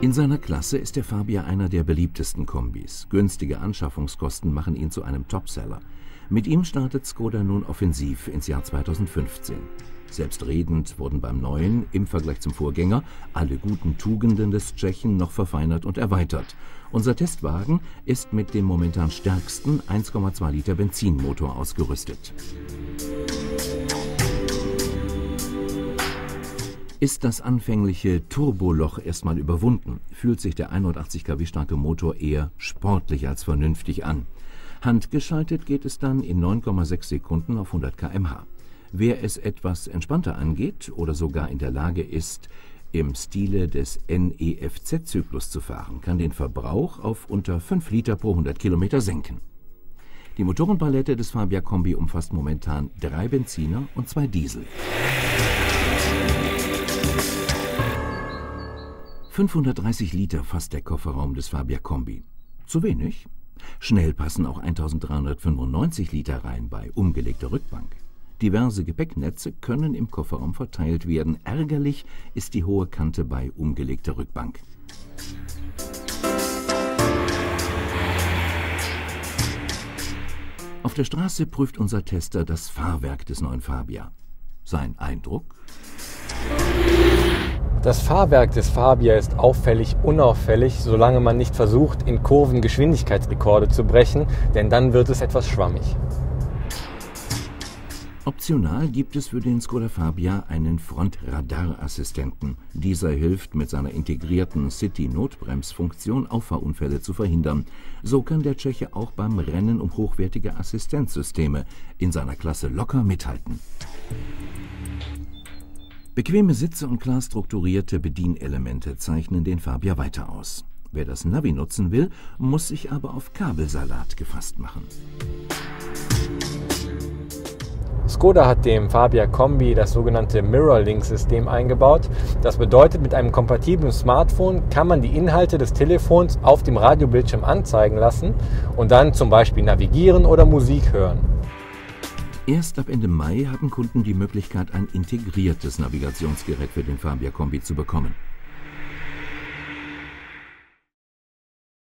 In seiner Klasse ist der Fabia einer der beliebtesten Kombis. Günstige Anschaffungskosten machen ihn zu einem Topseller. Mit ihm startet Škoda nun offensiv ins Jahr 2015. Selbstredend wurden beim Neuen im Vergleich zum Vorgänger alle guten Tugenden des Tschechen noch verfeinert und erweitert. Unser Testwagen ist mit dem momentan stärksten 1,2 Liter Benzinmotor ausgerüstet. Ist das anfängliche Turboloch erstmal überwunden, fühlt sich der 180 kW starke Motor eher sportlich als vernünftig an. Handgeschaltet geht es dann in 9,6 Sekunden auf 100 km/h. Wer es etwas entspannter angeht oder sogar in der Lage ist, im Stile des NEFZ-Zyklus zu fahren, kann den Verbrauch auf unter 5 Liter pro 100 Kilometer senken. Die Motorenpalette des Fabia Kombi umfasst momentan 3 Benziner und 2 Diesel. 530 Liter fasst der Kofferraum des Fabia Kombi. Zu wenig? Schnell passen auch 1395 Liter rein bei umgelegter Rückbank. Diverse Gepäcknetze können im Kofferraum verteilt werden. Ärgerlich ist die hohe Kante bei umgelegter Rückbank. Auf der Straße prüft unser Tester das Fahrwerk des neuen Fabia. Sein Eindruck? Das Fahrwerk des Fabia ist auffällig unauffällig, solange man nicht versucht, in Kurven Geschwindigkeitsrekorde zu brechen, denn dann wird es etwas schwammig. Optional gibt es für den Škoda Fabia einen Frontradarassistenten. Dieser hilft mit seiner integrierten City-Notbremsfunktion Auffahrunfälle zu verhindern. So kann der Tscheche auch beim Rennen um hochwertige Assistenzsysteme in seiner Klasse locker mithalten. Bequeme Sitze und klar strukturierte Bedienelemente zeichnen den Fabia weiter aus. Wer das Navi nutzen will, muss sich aber auf Kabelsalat gefasst machen. Škoda hat dem Fabia Kombi das sogenannte Mirror-Link-System eingebaut. Das bedeutet, mit einem kompatiblen Smartphone kann man die Inhalte des Telefons auf dem Radiobildschirm anzeigen lassen und dann zum Beispiel navigieren oder Musik hören. Erst ab Ende Mai haben Kunden die Möglichkeit, ein integriertes Navigationsgerät für den Fabia Kombi zu bekommen.